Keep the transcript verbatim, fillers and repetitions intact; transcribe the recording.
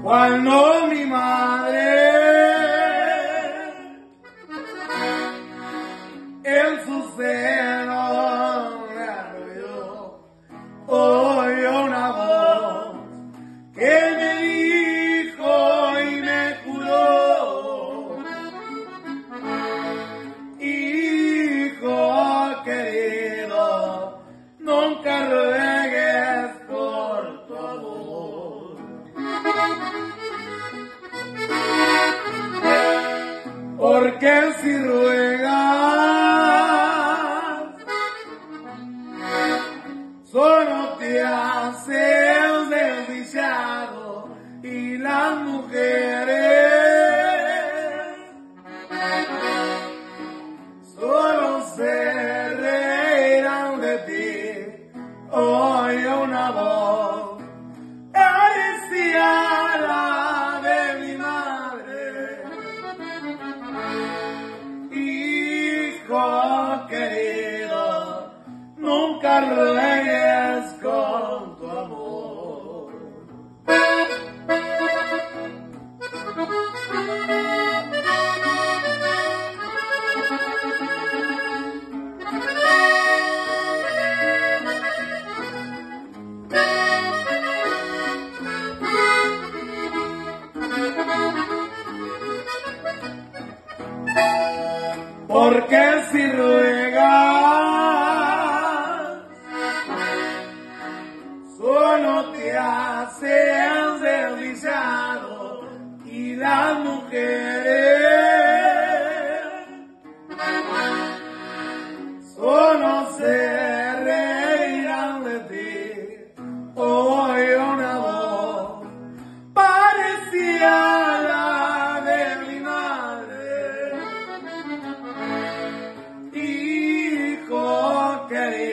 Cuando mi madre en su seno me arrolló, oyó una voz que me dijo y me juró: hijo querido, nunca ruegues por tu amor, porque si ruegas solo te haces desdichado, y las mujeres solo se reirán de ti. Oye una voz parecía la de mi madre: hijo querido, nunca ruegues con tu amor. Porque si ruegas solo te haces desdichado, y las mujeres solo se reirán de ti. Oí una voz parecía la de mi madre: hijo querido,